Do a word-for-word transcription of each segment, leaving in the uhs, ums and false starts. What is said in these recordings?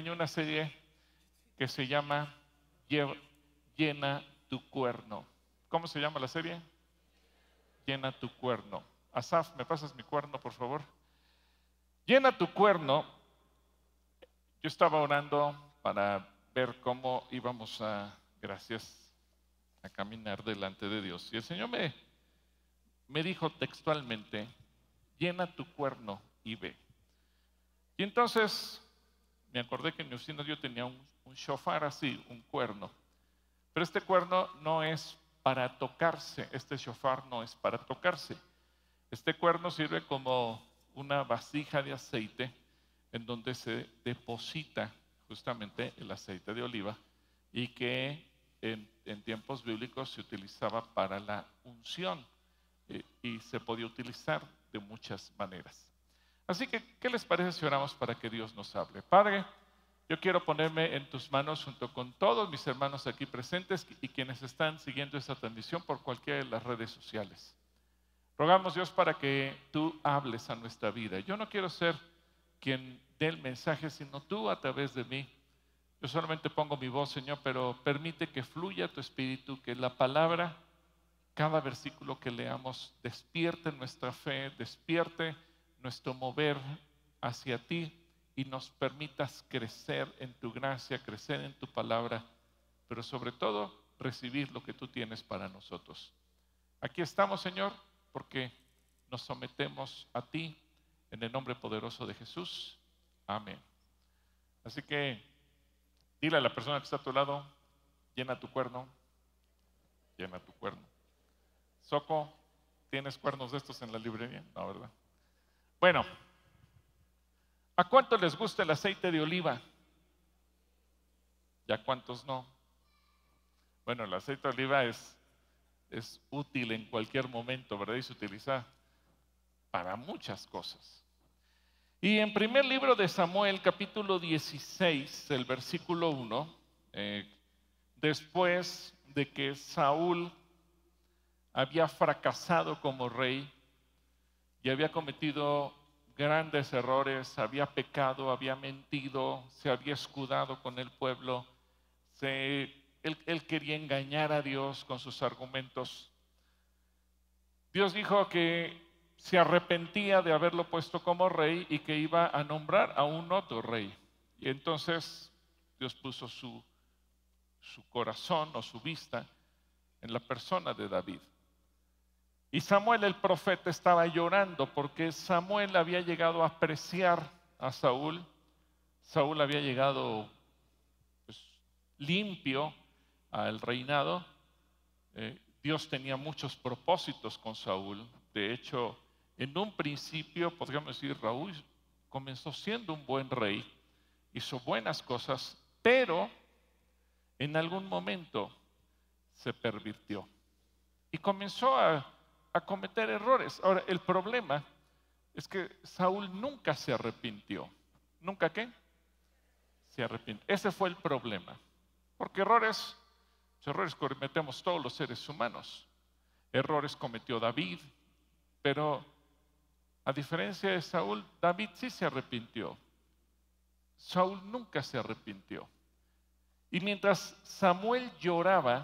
pequeño una serie que se llama Llena tu cuerno. ¿Cómo se llama la serie? Llena tu cuerno. Asaf, ¿me pasas mi cuerno, por favor? Llena tu cuerno. Yo estaba orando para ver cómo íbamos a, gracias, a caminar delante de Dios. Y el Señor me, me dijo textualmente, llena tu cuerno y ve. Y entonces me acordé que en mi oficina yo tenía un, un shofar así, un cuerno. Pero este cuerno no es para tocarse, este shofar no es para tocarse. Este cuerno sirve como una vasija de aceite en donde se deposita justamente el aceite de oliva y que en, en tiempos bíblicos se utilizaba para la unción eh, y se podía utilizar de muchas maneras. Así que, ¿qué les parece si oramos para que Dios nos hable? Padre, yo quiero ponerme en tus manos junto con todos mis hermanos aquí presentes y quienes están siguiendo esta transmisión por cualquiera de las redes sociales. Rogamos, Dios, para que tú hables a nuestra vida. Yo no quiero ser quien dé el mensaje, sino tú a través de mí. Yo solamente pongo mi voz, Señor, pero permite que fluya tu espíritu, que la palabra, cada versículo que leamos, despierte nuestra fe, despierte nuestro mover hacia ti y nos permitas crecer en tu gracia, crecer en tu palabra, pero sobre todo recibir lo que tú tienes para nosotros. Aquí estamos, Señor, porque nos sometemos a ti en el nombre poderoso de Jesús. Amén. Así que dile a la persona que está a tu lado, llena tu cuerno, llena tu cuerno. Soco, ¿tienes cuernos de estos en la librería? No, ¿verdad? Bueno, ¿a cuántos les gusta el aceite de oliva? ¿Y a cuántos no? Bueno, el aceite de oliva es, es útil en cualquier momento, ¿verdad? Y se utiliza para muchas cosas. Y en primer libro de Samuel, capítulo dieciséis, el versículo uno, eh, después de que Saúl había fracasado como rey y había cometido grandes errores, había pecado, había mentido, se había escudado con el pueblo, se, él, él quería engañar a Dios con sus argumentos. Dios dijo que se arrepentía de haberlo puesto como rey y que iba a nombrar a un otro rey. Y entonces Dios puso su, su corazón o su vista en la persona de David. Y Samuel el profeta estaba llorando porque Samuel había llegado a apreciar a Saúl. Saúl había llegado pues, limpio al reinado. Eh, Dios tenía muchos propósitos con Saúl. De hecho, en un principio, podríamos decir, Raúl comenzó siendo un buen rey, hizo buenas cosas, pero en algún momento se pervirtió y comenzó a, a cometer errores. Ahora, el problema es que Saúl nunca se arrepintió. ¿Nunca qué? Se arrepintió. Ese fue el problema. Porque errores, errores cometemos todos los seres humanos. Errores cometió David, pero a diferencia de Saúl, David sí se arrepintió. Saúl nunca se arrepintió. Y mientras Samuel lloraba,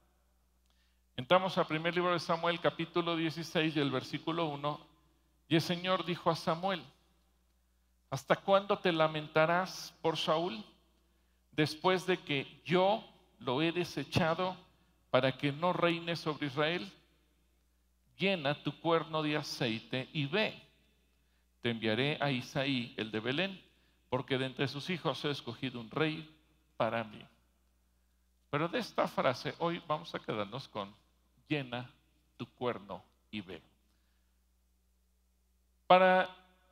entramos al primer libro de Samuel, capítulo dieciséis, y el versículo uno, y el Señor dijo a Samuel, ¿hasta cuándo te lamentarás por Saúl? Después de que yo lo he desechado para que no reine sobre Israel. Llena tu cuerno de aceite y ve. Te enviaré a Isaí, el de Belén, porque de entre sus hijos he escogido un rey para mí. Pero de esta frase hoy vamos a quedarnos con llena tu cuerno y ve. Para,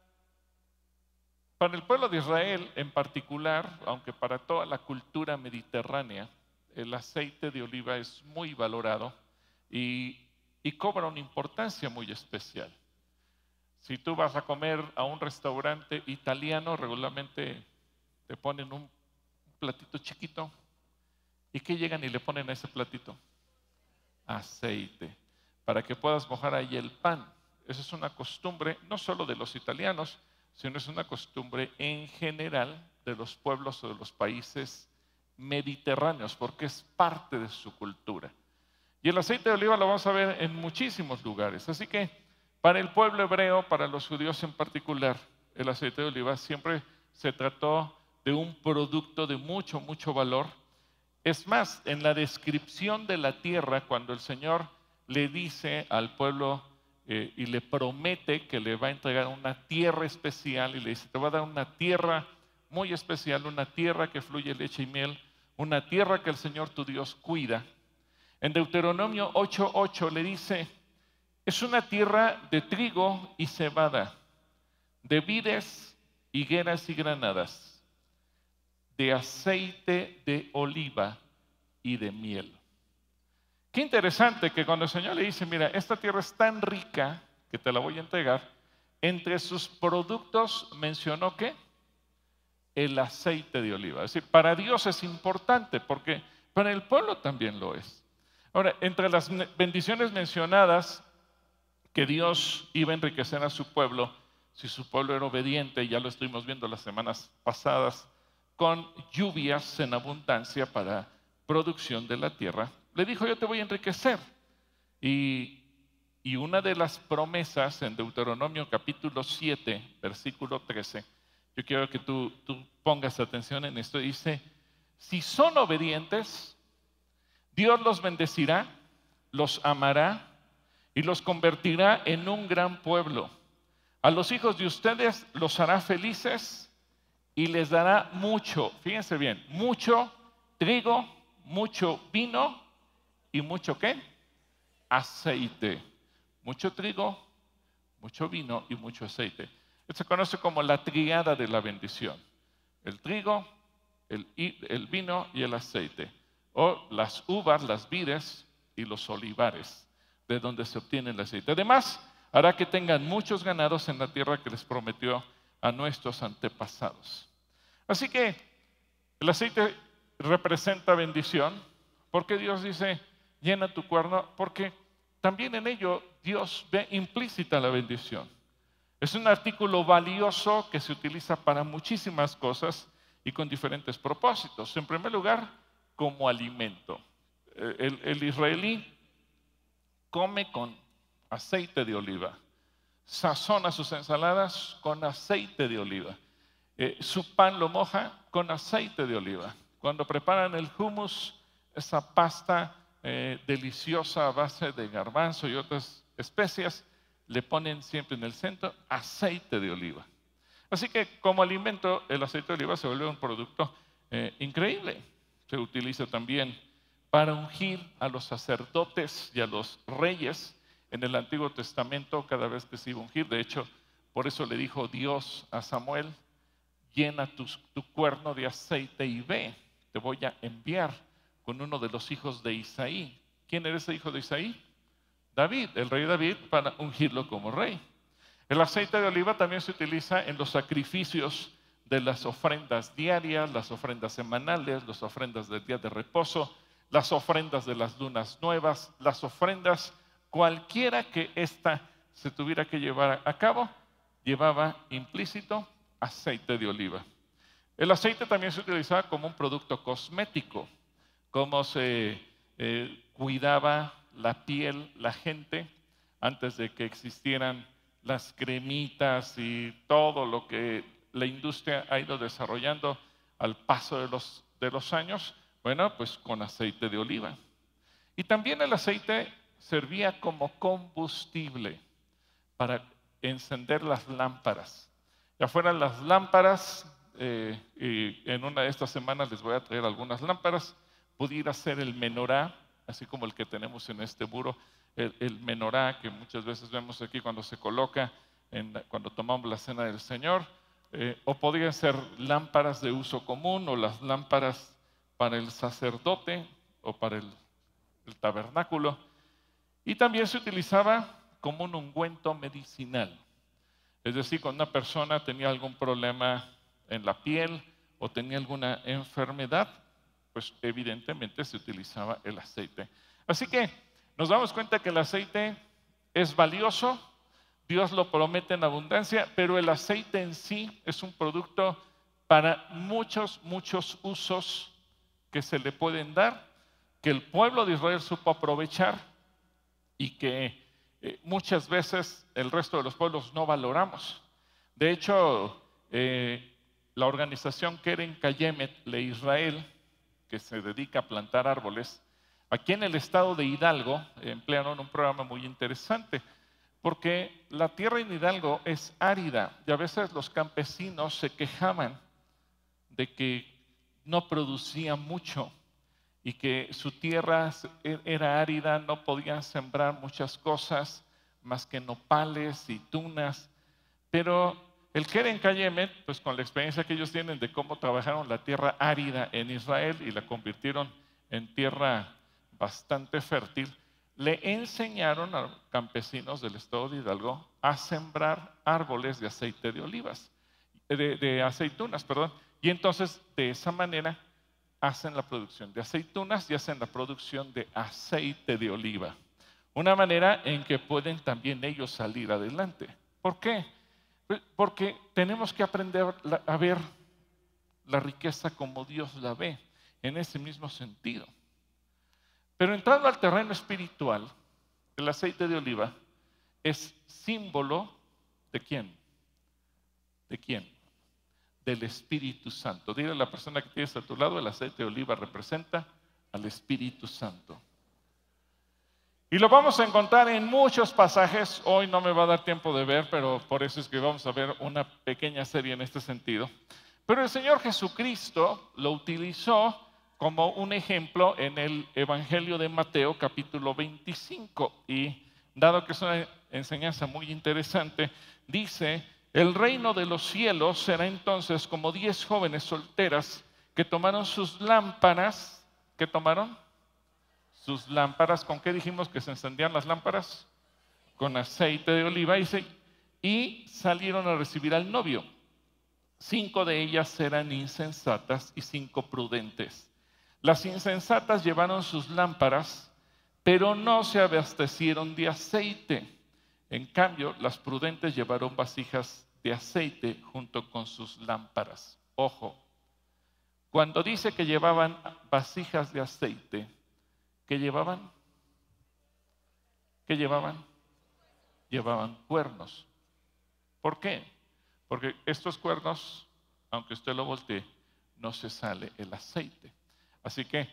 para el pueblo de Israel en particular, aunque para toda la cultura mediterránea, el aceite de oliva es muy valorado y, y cobra una importancia muy especial. Si tú vas a comer a un restaurante italiano, regularmente te ponen un platito chiquito. ¿Y qué llegan y le ponen a ese platito? Aceite, para que puedas mojar ahí el pan. Esa es una costumbre, no solo de los italianos, sino es una costumbre en general de los pueblos o de los países mediterráneos, porque es parte de su cultura. Y el aceite de oliva lo vamos a ver en muchísimos lugares. Así que para el pueblo hebreo, para los judíos en particular, el aceite de oliva siempre se trató de un producto de mucho, mucho valor. Es más, en la descripción de la tierra, cuando el Señor le dice al pueblo eh, y le promete que le va a entregar una tierra especial, y le dice, te va a dar una tierra muy especial, una tierra que fluye leche y miel, una tierra que el Señor tu Dios cuida. En Deuteronomio ocho ocho le dice, es una tierra de trigo y cebada, de vides, higueras y granadas, de aceite de oliva y de miel. Qué interesante que cuando el Señor le dice, mira, esta tierra es tan rica que te la voy a entregar, entre sus productos mencionó ¿qué? El aceite de oliva. Es decir, para Dios es importante porque para el pueblo también lo es. Ahora, entre las bendiciones mencionadas que Dios iba a enriquecer a su pueblo, si su pueblo era obediente, ya lo estuvimos viendo las semanas pasadas, con lluvias en abundancia para producción de la tierra, le dijo, yo te voy a enriquecer. Y, y una de las promesas en Deuteronomio capítulo siete, versículo trece, yo quiero que tú, tú pongas atención en esto, dice, si son obedientes, Dios los bendecirá, los amará y los convertirá en un gran pueblo. A los hijos de ustedes los hará felices y les dará mucho, fíjense bien, mucho trigo, mucho vino y mucho ¿qué? Aceite. Mucho trigo, mucho vino y mucho aceite. Esto se conoce como la triada de la bendición. El trigo, el, el vino y el aceite. O las uvas, las vides y los olivares, de donde se obtiene el aceite. Además, hará que tengan muchos ganados en la tierra que les prometió a nuestros antepasados. Así que el aceite representa bendición, porque Dios dice, llena tu cuerno, porque también en ello Dios ve implícita la bendición. Es un artículo valioso que se utiliza para muchísimas cosas y con diferentes propósitos. En primer lugar, como alimento. El, el israelí come con aceite de oliva, sazona sus ensaladas con aceite de oliva, eh, su pan lo moja con aceite de oliva. Cuando preparan el hummus, esa pasta eh, deliciosa a base de garbanzo y otras especias, le ponen siempre en el centro aceite de oliva. Así que como alimento el aceite de oliva se vuelve un producto eh, increíble. Se utiliza también para ungir a los sacerdotes y a los reyes en el Antiguo Testamento cada vez que se iba a ungir. De hecho, por eso le dijo Dios a Samuel, llena tu, tu cuerno de aceite y ve, te voy a enviar con uno de los hijos de Isaí. ¿Quién era ese hijo de Isaí? David, el rey David, para ungirlo como rey. El aceite de oliva también se utiliza en los sacrificios de las ofrendas diarias, las ofrendas semanales, las ofrendas del día de reposo, las ofrendas de las lunas nuevas, las ofrendas cualquiera que ésta se tuviera que llevar a cabo, llevaba implícito aceite de oliva. El aceite también se utilizaba como un producto cosmético, como se eh, cuidaba la piel la gente antes de que existieran las cremitas y todo lo que la industria ha ido desarrollando al paso de los, de los años, bueno, pues con aceite de oliva. Y también el aceite servía como combustible para encender las lámparas. Ya fueran las lámparas, eh, y en una de estas semanas les voy a traer algunas lámparas, pudiera ser el menorá, así como el que tenemos en este muro, el, el menorá que muchas veces vemos aquí cuando se coloca, en, cuando tomamos la cena del Señor, eh, o podrían ser lámparas de uso común o las lámparas para el sacerdote o para el, el tabernáculo. Y también se utilizaba como un ungüento medicinal. Es decir, cuando una persona tenía algún problema en la piel o tenía alguna enfermedad, pues evidentemente se utilizaba el aceite. Así que nos damos cuenta que el aceite es valioso, Dios lo promete en abundancia, pero el aceite en sí es un producto para muchos, muchos usos que se le pueden dar, que el pueblo de Israel supo aprovechar y que eh, muchas veces el resto de los pueblos no valoramos. De hecho, eh, la organización Keren Kayemet Le Israel, que se dedica a plantar árboles, aquí en el estado de Hidalgo emplearon un programa muy interesante, porque la tierra en Hidalgo es árida y a veces los campesinos se quejaban de que no producía mucho y que su tierra era árida, no podían sembrar muchas cosas más que nopales y tunas. Pero el Keren Kayemet, pues con la experiencia que ellos tienen de cómo trabajaron la tierra árida en Israel y la convirtieron en tierra bastante fértil, le enseñaron a campesinos del estado de Hidalgo a sembrar árboles de aceite de olivas, de, de aceitunas, perdón. Y entonces, de esa manera, hacen la producción de aceitunas y hacen la producción de aceite de oliva. Una manera en que pueden también ellos salir adelante. ¿Por qué? Porque tenemos que aprender a ver la riqueza como Dios la ve, en ese mismo sentido. Pero entrando al terreno espiritual, el aceite de oliva es símbolo ¿de quién? ¿De quién? Del Espíritu Santo. Dile a la persona que tienes a tu lado, el aceite de oliva representa al Espíritu Santo. Y lo vamos a encontrar en muchos pasajes. Hoy no me va a dar tiempo de ver, pero por eso es que vamos a ver una pequeña serie en este sentido. Pero el Señor Jesucristo lo utilizó como un ejemplo en el Evangelio de Mateo, capítulo veinticinco. Y dado que es una enseñanza muy interesante, dice: el reino de los cielos será entonces como diez jóvenes solteras que tomaron sus lámparas. ¿Qué tomaron? Sus lámparas. ¿Con qué dijimos que se encendían las lámparas? Con aceite de oliva. Y, y salieron a recibir al novio. Cinco de ellas eran insensatas y cinco prudentes. Las insensatas llevaron sus lámparas, pero no se abastecieron de aceite. En cambio, las prudentes llevaron vasijas de aceite junto con sus lámparas. Ojo, cuando dice que llevaban vasijas de aceite, ¿qué llevaban? ¿Qué llevaban? Llevaban cuernos. ¿Por qué? Porque estos cuernos, aunque usted lo voltee, no se sale el aceite. Así que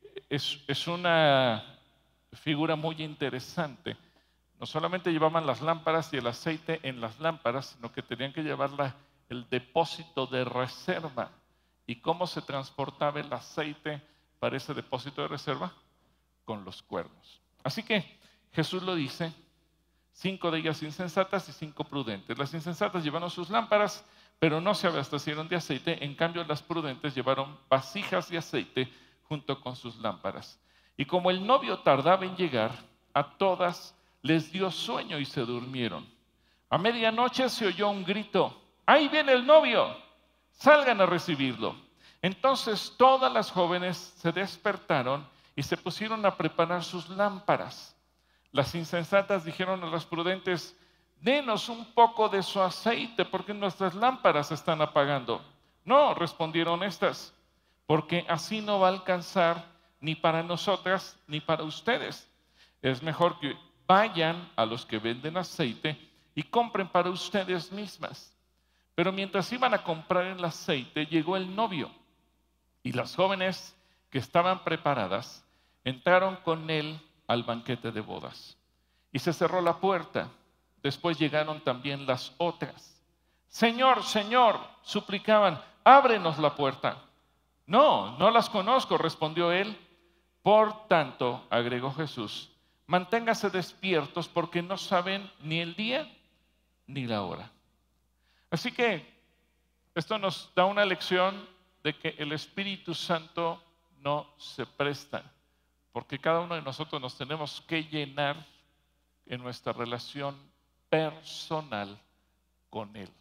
es, es una figura muy interesante. No solamente llevaban las lámparas y el aceite en las lámparas, sino que tenían que llevar la, el depósito de reserva. ¿Y cómo se transportaba el aceite para ese depósito de reserva? Con los cuernos. Así que Jesús lo dice: cinco de ellas insensatas y cinco prudentes. Las insensatas llevaron sus lámparas, pero no se abastecieron de aceite. En cambio, las prudentes llevaron vasijas de aceite junto con sus lámparas. Y como el novio tardaba en llegar, a todas les dio sueño y se durmieron. A medianoche se oyó un grito: ¡ahí viene el novio! ¡Salgan a recibirlo! Entonces todas las jóvenes se despertaron y se pusieron a preparar sus lámparas. Las insensatas dijeron a las prudentes: denos un poco de su aceite, porque nuestras lámparas se están apagando. No, respondieron estas, porque así no va a alcanzar ni para nosotras ni para ustedes. Es mejor que vayan a los que venden aceite y compren para ustedes mismas. Pero mientras iban a comprar el aceite, llegó el novio, y las jóvenes que estaban preparadas entraron con él al banquete de bodas. Y se cerró la puerta. Después llegaron también las otras. Señor, Señor, suplicaban, ábrenos la puerta. No, no las conozco, respondió él. Por tanto, agregó Jesús, manténganse despiertos porque no saben ni el día ni la hora. Así que esto nos da una lección de que el Espíritu Santo no se presta, porque cada uno de nosotros nos tenemos que llenar en nuestra relación personal con Él.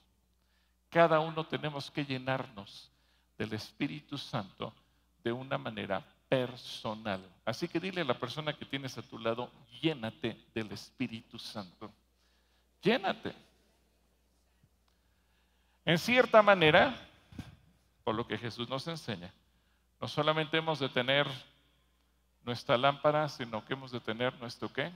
Cada uno tenemos que llenarnos del Espíritu Santo de una manera personal. Así que dile a la persona que tienes a tu lado: llénate del Espíritu Santo. Llénate. En cierta manera, por lo que Jesús nos enseña, no solamente hemos de tener nuestra lámpara, sino que hemos de tener nuestro ¿qué?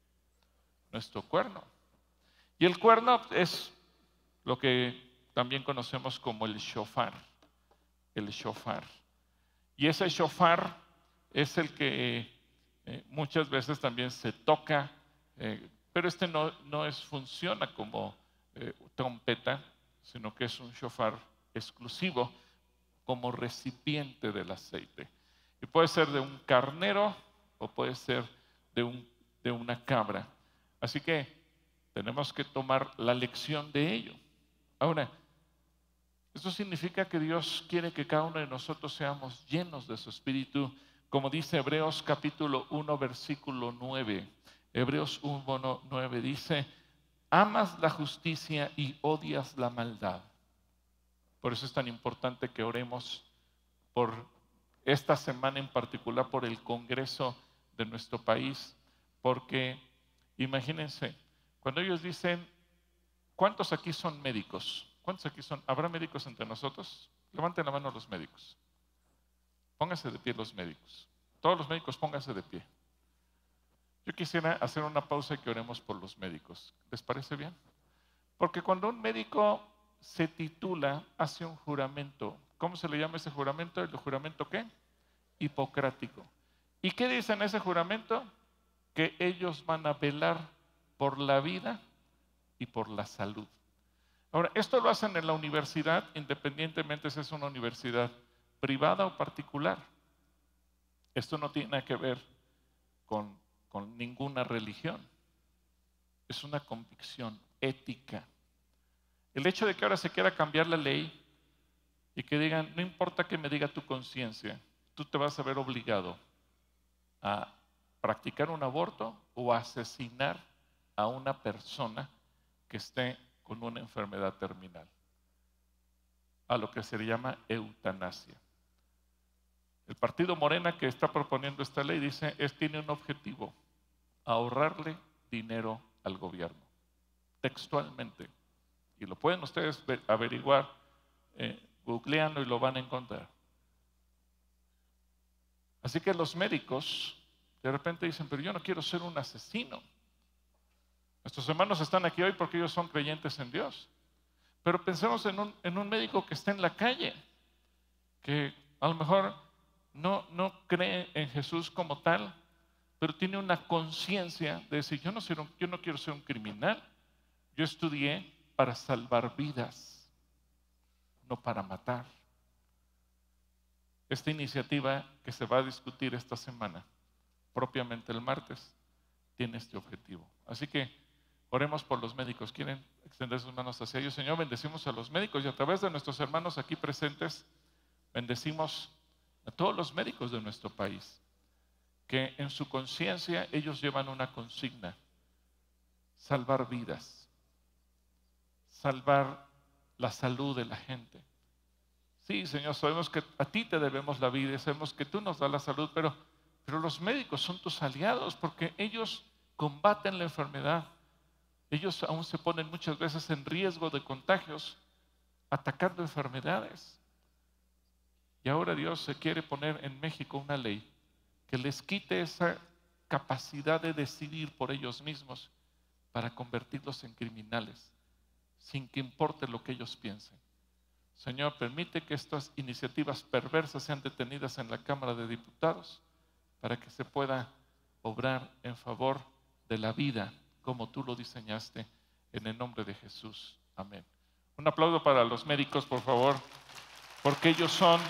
Nuestro cuerno. Y el cuerno es lo que también conocemos como el shofar. El shofar. Y ese shofar es el que eh, muchas veces también se toca, eh, pero este no, no es, funciona como eh, trompeta, sino que es un shofar exclusivo como recipiente del aceite. Y puede ser de un carnero o puede ser de, un, de una cabra. Así que tenemos que tomar la lección de ello. Ahora, esto significa que Dios quiere que cada uno de nosotros seamos llenos de su Espíritu, como dice Hebreos capítulo uno, versículo nueve. Hebreos uno, nueve dice, amas la justicia y odias la maldad. Por eso es tan importante que oremos por esta semana en particular, por el Congreso de nuestro país, porque imagínense, cuando ellos dicen, ¿cuántos aquí son médicos? ¿Cuántos aquí son? ¿Habrá médicos entre nosotros? Levanten la mano los médicos. Pónganse de pie los médicos. Todos los médicos pónganse de pie. Yo quisiera hacer una pausa y que oremos por los médicos. ¿Les parece bien? Porque cuando un médico se titula, hace un juramento. ¿Cómo se le llama ese juramento? ¿El juramento qué? Hipocrático. ¿Y qué dice en ese juramento? Que ellos van a velar por la vida y por la salud. Ahora, esto lo hacen en la universidad, independientemente si es una universidad privada o particular. Esto no tiene nada que ver con, con ninguna religión. Es una convicción ética. El hecho de que ahora se quiera cambiar la ley y que digan, no importa que me diga tu conciencia, tú te vas a ver obligado a practicar un aborto o a asesinar a una persona que esté con una enfermedad terminal, a lo que se le llama eutanasia. El partido Morena que está proponiendo esta ley dice, es, tiene un objetivo, ahorrarle dinero al gobierno, textualmente. Y lo pueden ustedes ver, averiguar, eh, googleando y lo van a encontrar. Así que los médicos de repente dicen, pero yo no quiero ser un asesino. Nuestros hermanos están aquí hoy porque ellos son creyentes en Dios. Pero pensemos en un, en un médico que está en la calle, que a lo mejor no, no cree en Jesús como tal, pero tiene una conciencia de decir, yo no, ser un, yo no quiero ser un criminal, yo estudié para salvar vidas, no para matar. Esta iniciativa que se va a discutir esta semana, propiamente el martes, tiene este objetivo. Así que oremos por los médicos. ¿Quieren extender sus manos hacia ellos? Señor, bendecimos a los médicos y a través de nuestros hermanos aquí presentes, bendecimos a todos los médicos de nuestro país, que en su conciencia ellos llevan una consigna: salvar vidas, salvar la salud de la gente. Sí, Señor, sabemos que a ti te debemos la vida y sabemos que tú nos das la salud, pero, pero los médicos son tus aliados porque ellos combaten la enfermedad. Ellos aún se ponen muchas veces en riesgo de contagios, atacando enfermedades. Y ahora Dios se quiere poner en México una ley que les quite esa capacidad de decidir por ellos mismos para convertirlos en criminales, sin que importe lo que ellos piensen. Señor, permite que estas iniciativas perversas sean detenidas en la Cámara de Diputados para que se pueda obrar en favor de la vida como tú lo diseñaste, en el nombre de Jesús. Amén. Un aplauso para los médicos, por favor, porque ellos son,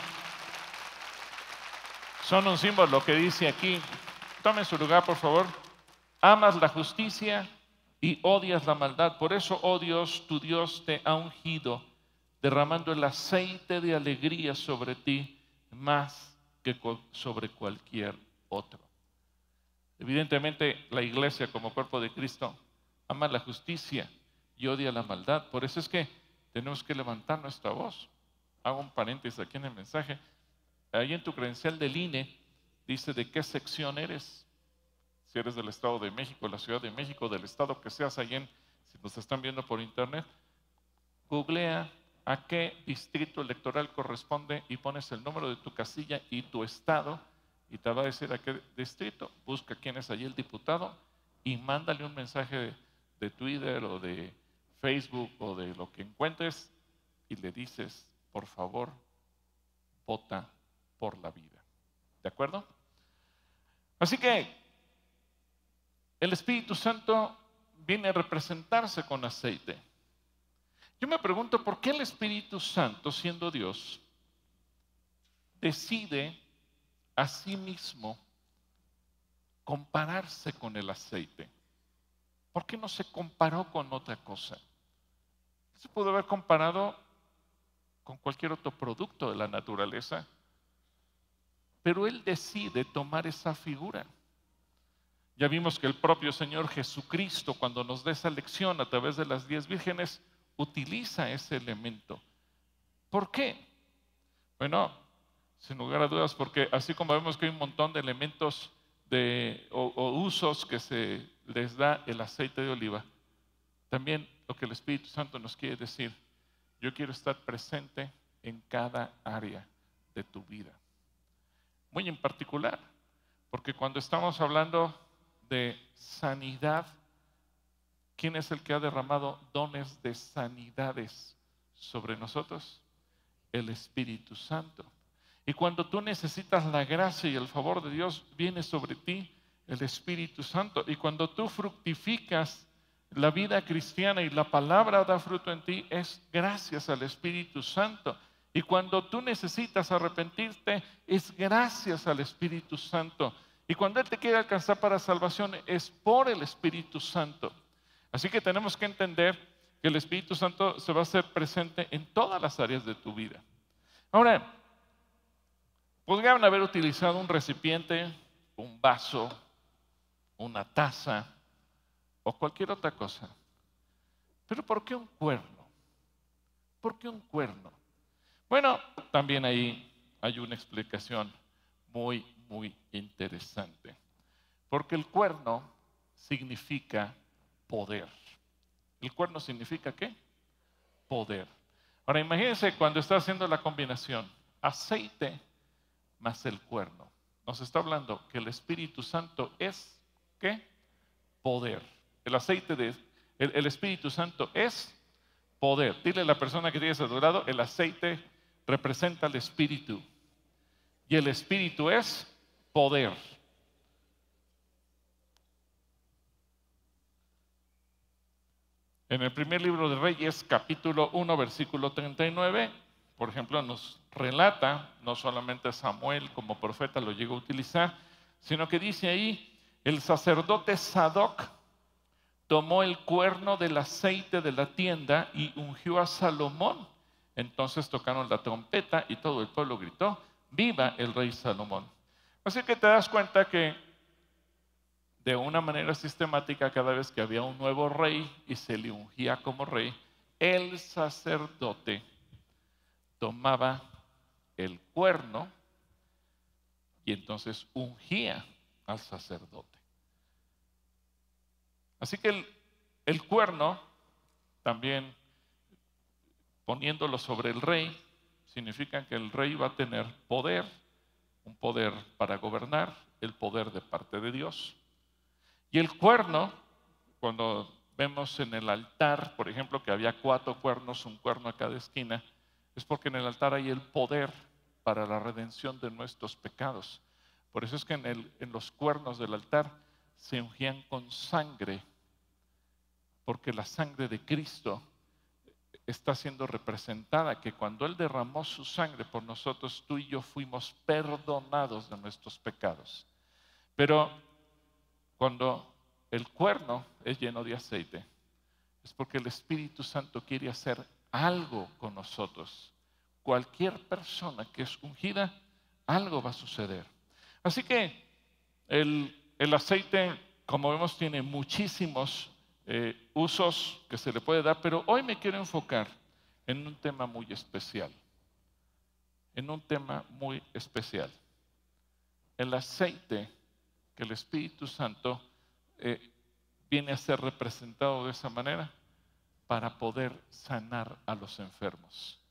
son un símbolo que dice aquí, tomen su lugar, por favor, amas la justicia y odias la maldad. Por eso, oh Dios, tu Dios te ha ungido, derramando el aceite de alegría sobre ti más que sobre cualquier otro. Evidentemente, la iglesia como cuerpo de Cristo ama la justicia y odia la maldad. Por eso es que tenemos que levantar nuestra voz. Hago un paréntesis aquí en el mensaje. Ahí en tu credencial del I N E dice de qué sección eres. Si eres del Estado de México, la Ciudad de México, del estado que seas, ahí en, si nos están viendo por internet, googlea a qué distrito electoral corresponde y pones el número de tu casilla y tu estado y te va a decir a qué distrito. Busca quién es allí el diputado y mándale un mensaje de, de Twitter o de Facebook o de lo que encuentres y le dices, por favor, vota por la vida. ¿De acuerdo? Así que el Espíritu Santo viene a representarse con aceite. Yo me pregunto por qué el Espíritu Santo, siendo Dios, decide a sí mismo compararse con el aceite. ¿Por qué no se comparó con otra cosa? Se pudo haber comparado con cualquier otro producto de la naturaleza, pero Él decide tomar esa figura. Ya vimos que el propio Señor Jesucristo, cuando nos da esa lección a través de las diez vírgenes, utiliza ese elemento. ¿Por qué? Bueno, sin lugar a dudas, porque así como vemos que hay un montón de elementos de, o, o usos que se les da el aceite de oliva, también lo que el Espíritu Santo nos quiere decir, yo quiero estar presente en cada área de tu vida. Muy en particular, porque cuando estamos hablando de sanidad, ¿quién es el que ha derramado dones de sanidades sobre nosotros? El Espíritu Santo. Y cuando tú necesitas la gracia y el favor de Dios, viene sobre ti el Espíritu Santo. Y cuando tú fructificas la vida cristiana y la palabra da fruto en ti, es gracias al Espíritu Santo. Y cuando tú necesitas arrepentirte, es gracias al Espíritu Santo. Y cuando Él te quiere alcanzar para salvación, es por el Espíritu Santo. Así que tenemos que entender que el Espíritu Santo se va a hacer presente en todas las áreas de tu vida. Ahora, podrían haber utilizado un recipiente, un vaso, una taza o cualquier otra cosa. Pero ¿por qué un cuerno? ¿Por qué un cuerno? Bueno, también ahí hay una explicación muy, muy interesante. Porque el cuerno significa poder. ¿El cuerno significa qué? Poder. Ahora imagínense cuando está haciendo la combinación, aceite más el cuerno. Nos está hablando que el Espíritu Santo es, ¿qué? Poder. El aceite de, el, el Espíritu Santo es poder. Dile a la persona que tienes a tu lado, el aceite representa al Espíritu. Y el Espíritu es poder. En el primer libro de Reyes, capítulo uno, versículo treinta y nueve, por ejemplo, nos relata, no solamente Samuel como profeta lo llegó a utilizar, sino que dice ahí, el sacerdote Sadoc tomó el cuerno del aceite de la tienda y ungió a Salomón. Entonces tocaron la trompeta y todo el pueblo gritó, ¡viva el rey Salomón! Así que te das cuenta que de una manera sistemática, cada vez que había un nuevo rey y se le ungía como rey, el sacerdote tomaba el cuerno y entonces ungía al sacerdote. Así que el, el cuerno, también poniéndolo sobre el rey, significa que el rey va a tener poder, un poder para gobernar, el poder de parte de Dios. Y el cuerno, cuando vemos en el altar, por ejemplo, que había cuatro cuernos, un cuerno a cada esquina, es porque en el altar hay el poder para la redención de nuestros pecados. Por eso es que en, el, en los cuernos del altar se ungían con sangre, porque la sangre de Cristo está siendo representada, que cuando Él derramó su sangre por nosotros, tú y yo fuimos perdonados de nuestros pecados. Pero cuando el cuerno es lleno de aceite, es porque el Espíritu Santo quiere hacer algo con nosotros. Cualquier persona que es ungida, algo va a suceder. Así que el, el aceite, como vemos, tiene muchísimos eh, usos que se le puede dar, pero hoy me quiero enfocar en un tema muy especial. En un tema muy especial. El aceite que el Espíritu Santo eh, viene a ser representado de esa manera para poder sanar a los enfermos.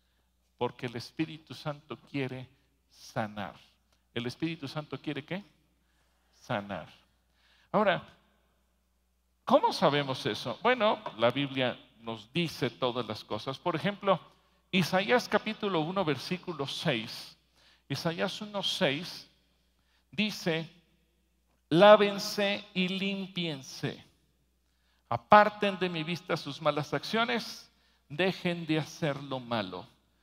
Porque el Espíritu Santo quiere sanar. ¿El Espíritu Santo quiere qué? Sanar. Ahora, ¿cómo sabemos eso? Bueno, la Biblia nos dice todas las cosas. Por ejemplo, Isaías capítulo uno, versículo seis. Isaías uno, seis dice: lávense y límpiense, aparten de mi vista sus malas acciones, dejen de hacer lo malo.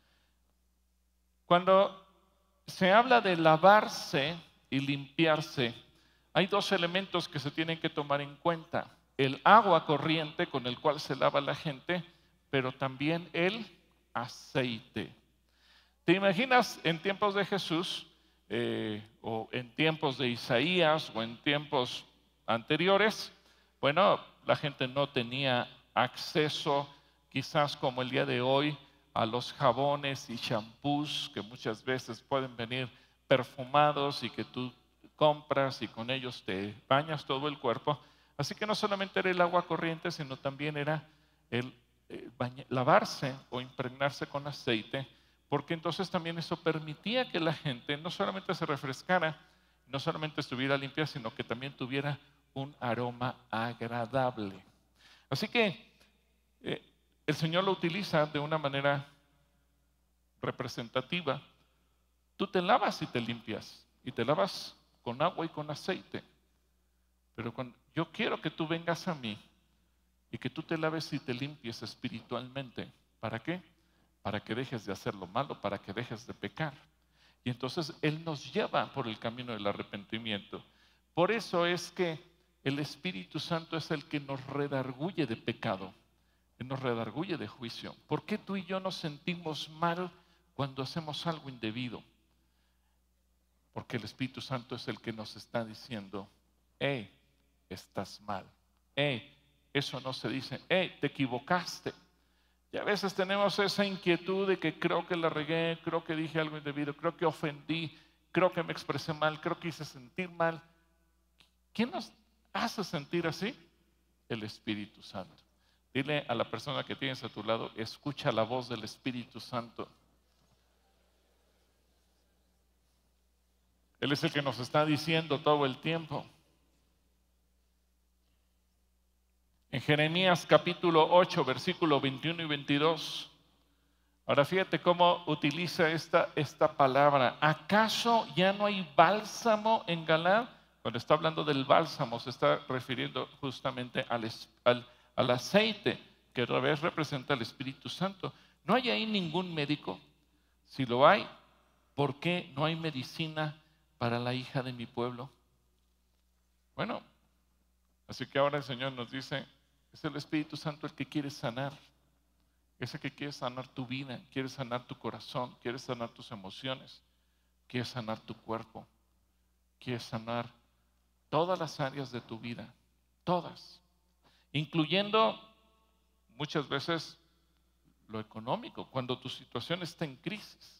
Cuando se habla de lavarse y limpiarse, hay dos elementos que se tienen que tomar en cuenta: el agua corriente con el cual se lava la gente, pero también el aceite. ¿Te imaginas en tiempos de Jesús, eh, o en tiempos de Isaías, o en tiempos anteriores? Bueno, la gente no tenía acceso, quizás como el día de hoy, a los jabones y champús que muchas veces pueden venir perfumados y que tú compras y con ellos te bañas todo el cuerpo. Así que no solamente era el agua corriente, sino también era el eh, baña, lavarse o impregnarse con aceite, porque entonces también eso permitía que la gente no solamente se refrescara, no solamente estuviera limpia, sino que también tuviera un aroma agradable. Así que eh, el Señor lo utiliza de una manera representativa. Tú te lavas y te limpias, y te lavas con agua y con aceite. Pero cuando, yo quiero que tú vengas a mí y que tú te laves y te limpies espiritualmente. ¿Para qué? Para que dejes de hacer lo malo, para que dejes de pecar. Y entonces Él nos lleva por el camino del arrepentimiento. Por eso es que el Espíritu Santo es el que nos redarguye de pecado, que nos redarguye de juicio. ¿Por qué tú y yo nos sentimos mal cuando hacemos algo indebido? Porque el Espíritu Santo es el que nos está diciendo: hey, estás mal. Hey, eso no se dice. Hey, te equivocaste. Y a veces tenemos esa inquietud de que creo que la regué, creo que dije algo indebido, creo que ofendí, creo que me expresé mal, creo que hice sentir mal. ¿Quién nos hace sentir así? El Espíritu Santo. Dile a la persona que tienes a tu lado: escucha la voz del Espíritu Santo. Él es el que nos está diciendo todo el tiempo. En Jeremías capítulo ocho, versículo veintiuno y veintidós. Ahora fíjate cómo utiliza esta, esta palabra. ¿Acaso ya no hay bálsamo en Galaad? Cuando está hablando del bálsamo, se está refiriendo justamente al, al, al aceite, que a la vez representa al Espíritu Santo. ¿No hay ahí ningún médico? Si lo hay, ¿por qué no hay medicina para la hija de mi pueblo? Bueno, así que ahora el Señor nos dice: es el Espíritu Santo el que quiere sanar. Es el que quiere sanar tu vida, quiere sanar tu corazón, quiere sanar tus emociones, quiere sanar tu cuerpo, quiere sanar todas las áreas de tu vida, todas, incluyendo muchas veces lo económico, cuando tu situación está en crisis.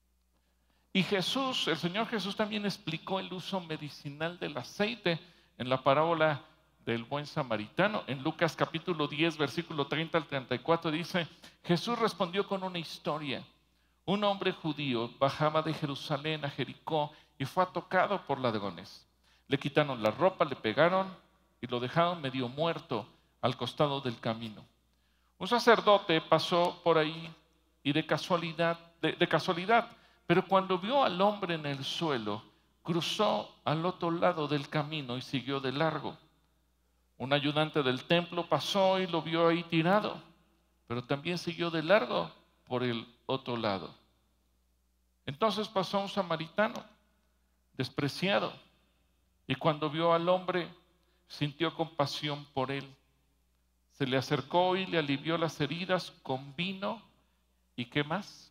Y Jesús, el Señor Jesús también explicó el uso medicinal del aceite en la parábola del buen samaritano. En Lucas capítulo diez, versículo treinta al treinta y cuatro dice: Jesús respondió con una historia. Un hombre judío bajaba de Jerusalén a Jericó y fue tocado por ladrones. Le quitaron la ropa, le pegaron y lo dejaron medio muerto al costado del camino. Un sacerdote pasó por ahí y de casualidad, de, de casualidad, pero cuando vio al hombre en el suelo, cruzó al otro lado del camino y siguió de largo. Un ayudante del templo pasó y lo vio ahí tirado, pero también siguió de largo por el otro lado. Entonces pasó un samaritano despreciado y cuando vio al hombre sintió compasión por él. Se le acercó y le alivió las heridas con vino y ¿qué más?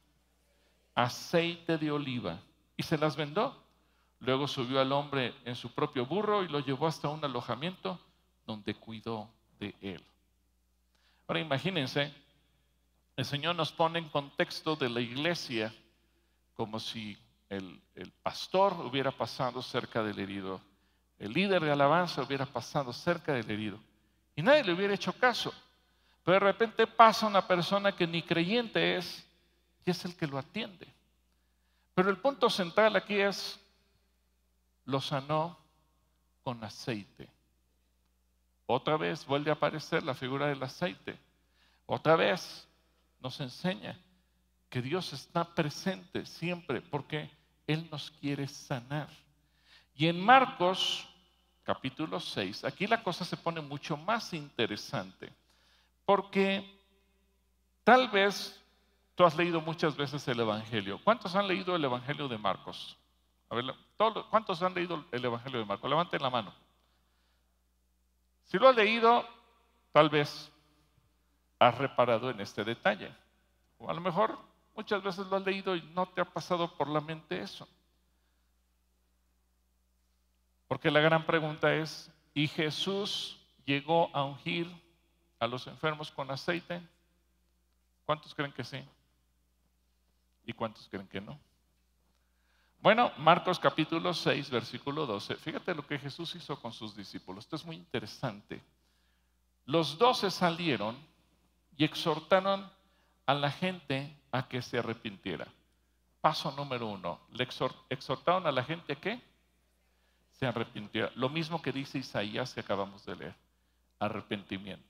Aceite de oliva, y se las vendó. Luego subió al hombre en su propio burro y lo llevó hasta un alojamiento donde cuidó de él. Ahora imagínense, el Señor nos pone en contexto de la iglesia como si el, el pastor hubiera pasado cerca del herido, el líder de alabanza hubiera pasado cerca del herido y nadie le hubiera hecho caso. Pero de repente pasa una persona que ni creyente es, y es el que lo atiende. Pero el punto central aquí es, lo sanó con aceite. Otra vez vuelve a aparecer la figura del aceite. Otra vez nos enseña que Dios está presente siempre porque Él nos quiere sanar. Y en Marcos capítulo seis, aquí la cosa se pone mucho más interesante, porque tal vez tú has leído muchas veces el Evangelio. ¿Cuántos han leído el Evangelio de Marcos? A ver, todos, ¿cuántos han leído el Evangelio de Marcos? Levanten la mano. Si lo has leído, tal vez has reparado en este detalle. O a lo mejor muchas veces lo has leído y no te ha pasado por la mente eso. Porque la gran pregunta es, ¿y Jesús llegó a ungir a los enfermos con aceite? ¿Cuántos creen que sí? ¿Y cuántos creen que no? Bueno, Marcos capítulo seis, versículo doce. Fíjate lo que Jesús hizo con sus discípulos. Esto es muy interesante. Los doce salieron y exhortaron a la gente a que se arrepintiera. Paso número uno. Le exhortaron a la gente a que se arrepintiera. Lo mismo que dice Isaías que acabamos de leer. Arrepentimiento.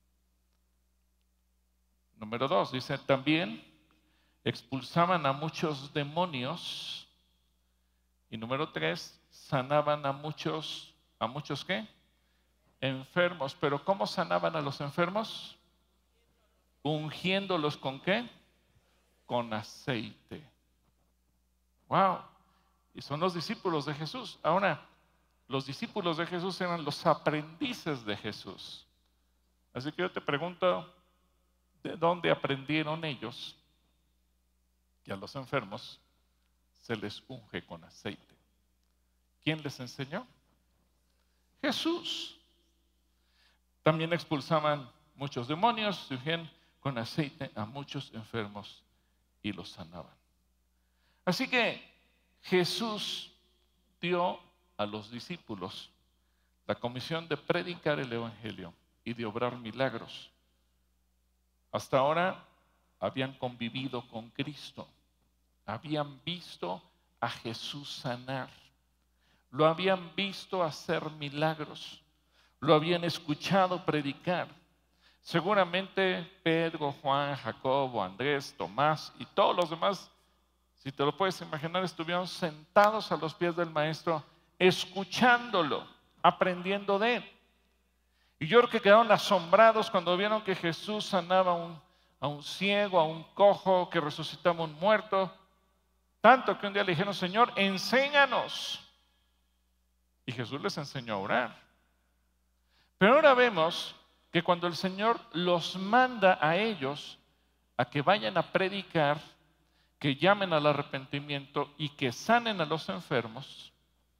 Número dos, dice, también expulsaban a muchos demonios. Y número tres, sanaban a muchos, ¿a muchos qué? Enfermos. ¿Pero cómo sanaban a los enfermos? Ungiéndolos ¿con qué? Con aceite. Wow. Y son los discípulos de Jesús. Ahora, los discípulos de Jesús eran los aprendices de Jesús. Así que yo te pregunto, ¿de dónde aprendieron ellos que a los enfermos se les unge con aceite? ¿Quién les enseñó? Jesús. También expulsaban muchos demonios, se ungían con aceite a muchos enfermos y los sanaban. Así que Jesús dio a los discípulos la comisión de predicar el Evangelio y de obrar milagros. Hasta ahora habían convivido con Cristo, habían visto a Jesús sanar, lo habían visto hacer milagros, lo habían escuchado predicar. Seguramente Pedro, Juan, Jacobo, Andrés, Tomás y todos los demás, si te lo puedes imaginar, estuvieron sentados a los pies del Maestro, escuchándolo, aprendiendo de él. Y yo creo que quedaron asombrados cuando vieron que Jesús sanaba a un, a un ciego, a un cojo, que resucitaba a un muerto. Tanto que un día le dijeron, Señor, enséñanos. Y Jesús les enseñó a orar. Pero ahora vemos que cuando el Señor los manda a ellos a que vayan a predicar, que llamen al arrepentimiento y que sanen a los enfermos,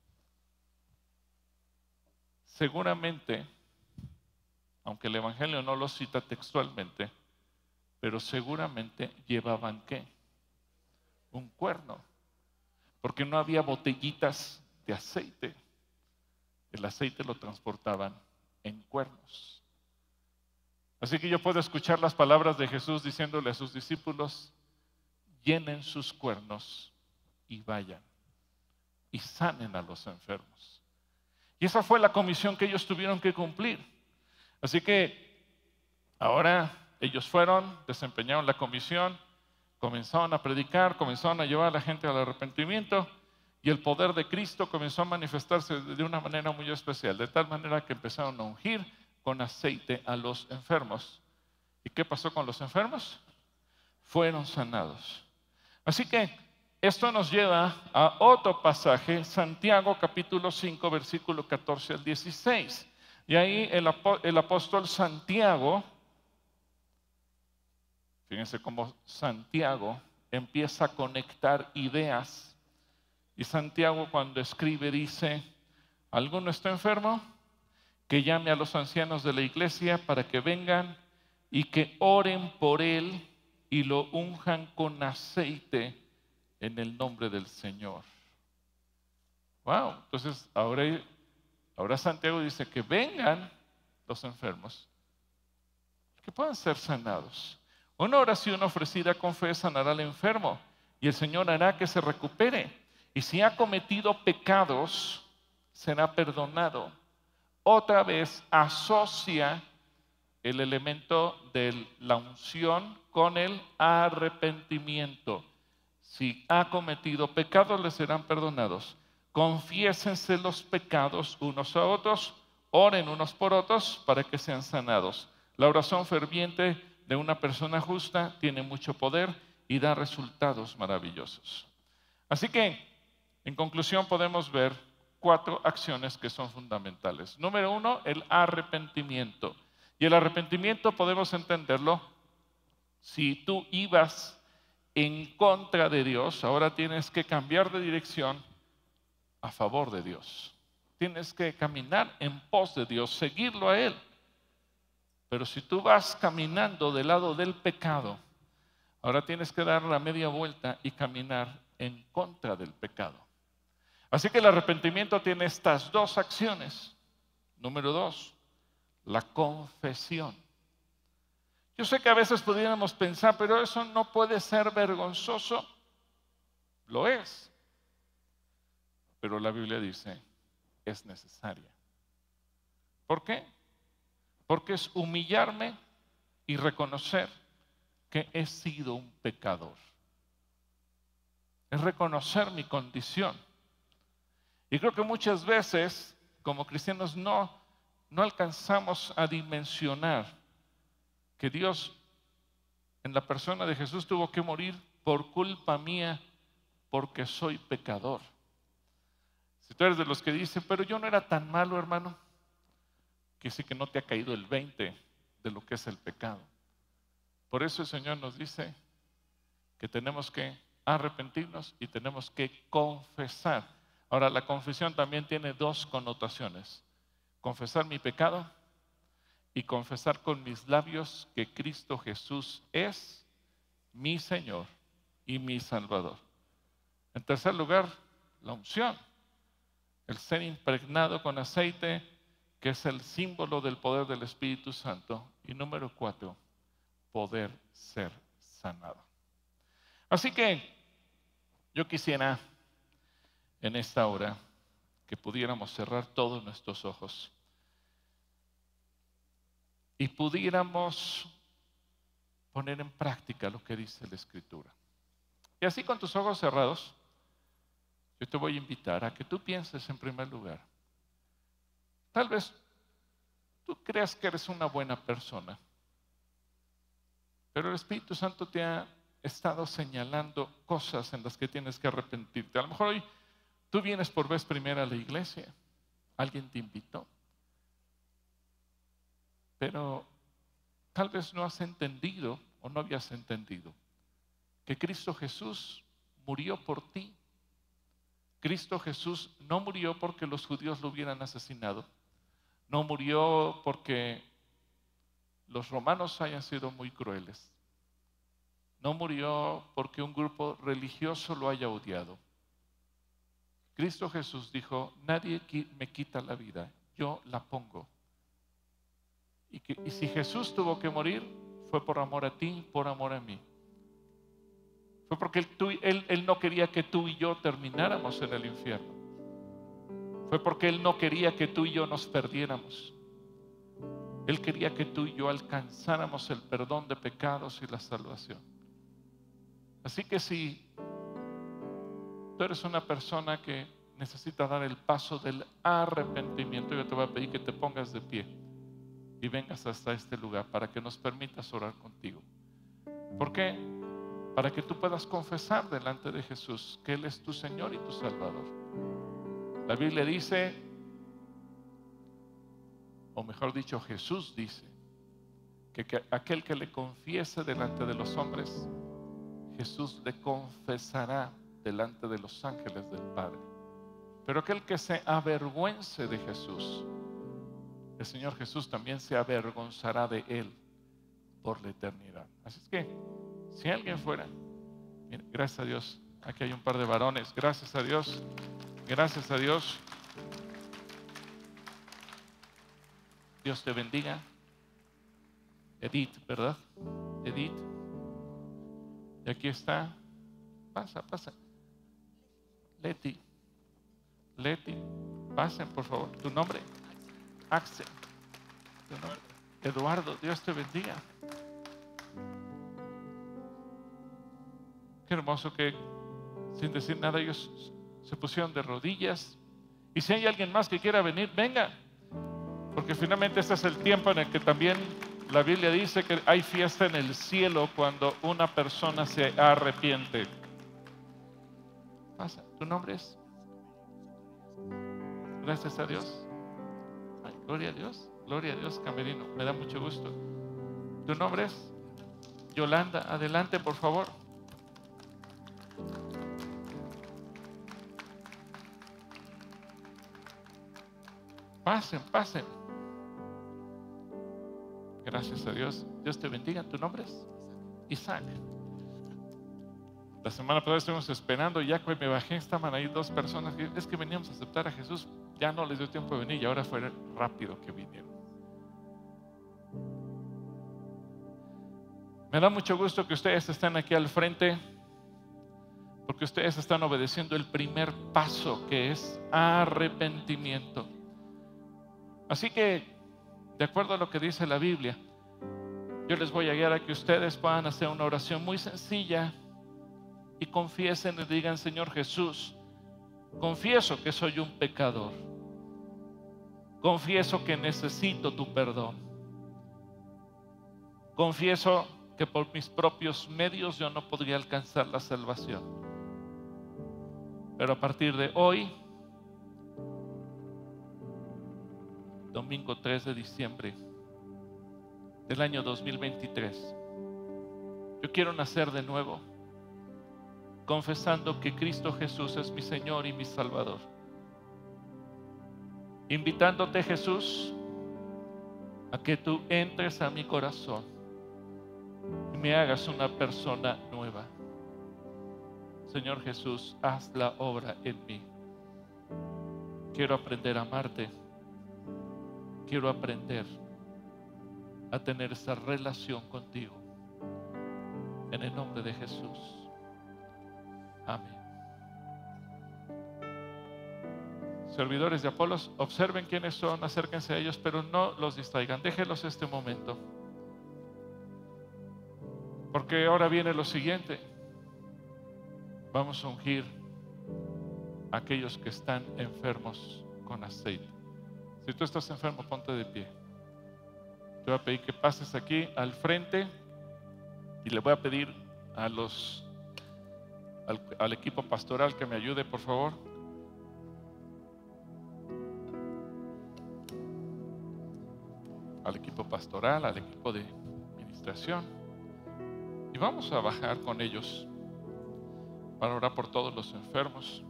seguramente, aunque el Evangelio no lo cita textualmente, pero seguramente llevaban ¿qué? Un cuerno, porque no había botellitas de aceite. El aceite lo transportaban en cuernos. Así que yo puedo escuchar las palabras de Jesús diciéndole a sus discípulos, llenen sus cuernos y vayan y sanen a los enfermos. Y esa fue la comisión que ellos tuvieron que cumplir. Así que ahora ellos fueron, desempeñaron la comisión, comenzaron a predicar, comenzaron a llevar a la gente al arrepentimiento y el poder de Cristo comenzó a manifestarse de una manera muy especial, de tal manera que empezaron a ungir con aceite a los enfermos. ¿Y qué pasó con los enfermos? Fueron sanados. Así que esto nos lleva a otro pasaje, Santiago capítulo cinco, versículo catorce al dieciséis. Y ahí el, el apóstol Santiago, fíjense cómo Santiago empieza a conectar ideas. Y Santiago cuando escribe dice, ¿alguno está enfermo? Que llame a los ancianos de la iglesia para que vengan y que oren por él y lo unjan con aceite en el nombre del Señor. Wow, entonces ahora, ahora Santiago dice que vengan los enfermos, que puedan ser sanados. Una oración ofrecida con fe sanará al enfermo y el Señor hará que se recupere. Y si ha cometido pecados, será perdonado. Otra vez asocia el elemento de la unción con el arrepentimiento. Si ha cometido pecados, le serán perdonados. Confiésense los pecados unos a otros, oren unos por otros para que sean sanados. La oración ferviente de una persona justa tiene mucho poder y da resultados maravillosos. Así que, en conclusión, podemos ver cuatro acciones que son fundamentales. Número uno, el arrepentimiento. Y el arrepentimiento podemos entenderlo: si tú ibas en contra de Dios, ahora tienes que cambiar de dirección a favor de Dios. Tienes que caminar en pos de Dios, seguirlo a Él. Pero si tú vas caminando del lado del pecado, ahora tienes que dar la media vuelta y caminar en contra del pecado. Así que el arrepentimiento tiene estas dos acciones. Número dos, la confesión. Yo sé que a veces pudiéramos pensar, pero eso no puede ser vergonzoso. Lo es. Pero la Biblia dice, es necesaria. ¿Por qué? Porque es humillarme y reconocer que he sido un pecador. Es reconocer mi condición. Y creo que muchas veces, como cristianos, no, no alcanzamos a dimensionar que Dios, en la persona de Jesús, tuvo que morir por culpa mía, porque soy pecador. Si tú eres de los que dicen, pero yo no era tan malo, hermano, que sí que no te ha caído el veinte de lo que es el pecado. Por eso el Señor nos dice que tenemos que arrepentirnos y tenemos que confesar. Ahora, la confesión también tiene dos connotaciones: confesar mi pecado y confesar con mis labios que Cristo Jesús es mi Señor y mi Salvador. En tercer lugar, la unción, el ser impregnado con aceite, que es el símbolo del poder del Espíritu Santo. Y número cuatro, poder ser sanado. Así que yo quisiera en esta hora que pudiéramos cerrar todos nuestros ojos y pudiéramos poner en práctica lo que dice la Escritura. Y así, con tus ojos cerrados, yo te voy a invitar a que tú pienses en primer lugar. Tal vez tú creas que eres una buena persona, pero el Espíritu Santo te ha estado señalando cosas en las que tienes que arrepentirte. A lo mejor hoy tú vienes por vez primera a la iglesia, alguien te invitó, pero tal vez no has entendido o no habías entendido que Cristo Jesús murió por ti. Cristo Jesús no murió porque los judíos lo hubieran asesinado, no murió porque los romanos hayan sido muy crueles, no murió porque un grupo religioso lo haya odiado. Cristo Jesús dijo, nadie me quita la vida, yo la pongo. Y, que, y si Jesús tuvo que morir, fue por amor a ti, por amor a mí. Fue porque él, tú, él, él no quería que tú y yo termináramos en el infierno. Fue porque Él no quería que tú y yo nos perdiéramos. Él quería que tú y yo alcanzáramos el perdón de pecados y la salvación. Así que si tú eres una persona que necesita dar el paso del arrepentimiento, yo te voy a pedir que te pongas de pie y vengas hasta este lugar para que nos permitas orar contigo. ¿Por qué? Para que tú puedas confesar delante de Jesús que Él es tu Señor y tu Salvador. La Biblia dice, o mejor dicho, Jesús dice, que, que aquel que le confiese delante de los hombres, Jesús le confesará delante de los ángeles del Padre. Pero aquel que se avergüence de Jesús, el Señor Jesús también se avergonzará de Él por la eternidad. Así es que, si alguien fuera, mira, gracias a Dios, aquí hay un par de varones, gracias a Dios, gracias a Dios. Dios te bendiga. Edith, ¿verdad? Edith, Y aquí está. Pasa, pasa. Leti. Leti. Pasen, por favor. ¿Tu nombre? Axel. ¿Tu nombre? Eduardo. Dios te bendiga. Qué hermoso que sin decir nada ellos se pusieron de rodillas. Y si hay alguien más que quiera venir, venga. Porque finalmente este es el tiempo en el que también la Biblia dice que hay fiesta en el cielo cuando una persona se arrepiente. Pasa. ¿Tu nombre es? Gracias a Dios. Ay, gloria a Dios. Gloria a Dios, Camerino. Me da mucho gusto. ¿Tu nombre es? Yolanda. Adelante, por favor. Pasen, pasen. Gracias a Dios. Dios te bendiga. ¿Tu nombre es? Isaac. La semana pasada estuvimos esperando, ya que me bajé, estaban ahí dos personas que es que veníamos a aceptar a Jesús, ya no les dio tiempo de venir y ahora fue rápido que vinieron. Me da mucho gusto que ustedes estén aquí al frente, porque ustedes están obedeciendo el primer paso, que es arrepentimiento. Así que, de acuerdo a lo que dice la Biblia, yo les voy a guiar a que ustedes puedan hacer una oración muy sencilla y confiesen y digan: Señor Jesús, confieso que soy un pecador, confieso que necesito tu perdón, confieso que por mis propios medios yo no podría alcanzar la salvación, pero a partir de hoy, domingo tres de diciembre del año dos mil veintitrés, yo quiero nacer de nuevo, confesando que Cristo Jesús es mi Señor y mi Salvador. Invitándote, Jesús, a que tú entres a mi corazón y me hagas una persona nueva. Señor Jesús, haz la obra en mí. Quiero aprender a amarte. Quiero aprender a tener esa relación contigo. En el nombre de Jesús. Amén. Servidores de Apolos, observen quiénes son, acérquense a ellos, pero no los distraigan, déjenlos este momento, porque ahora viene lo siguiente. Vamos a ungir a aquellos que están enfermos con aceite. Si tú estás enfermo, ponte de pie. Te voy a pedir que pases aquí al frente y le voy a pedir a los Al, al equipo pastoral que me ayude, por favor. Al equipo pastoral, al equipo de administración. Y vamos a bajar con ellos para orar por todos los enfermos.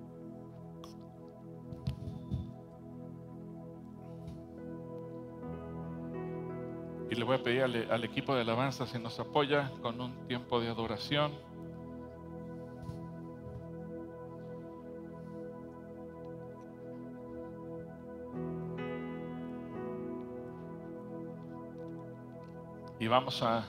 Y le voy a pedir al, al equipo de alabanza si nos apoya con un tiempo de adoración. Y vamos a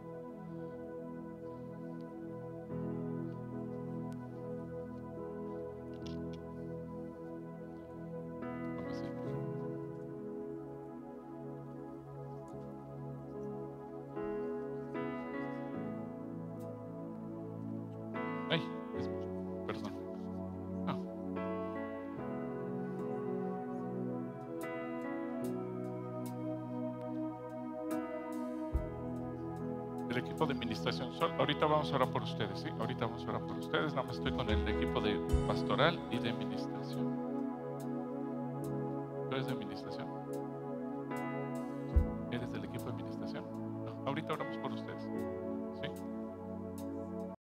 Ay, perdón. No. El equipo de administración, ahorita vamos a orar por ustedes, ¿sí? Ahorita vamos a orar por ustedes, nada más estoy con el equipo de pastoral y de administración. ¿Tú eres de administración? ¿Eres del equipo de administración? No, ahorita oramos por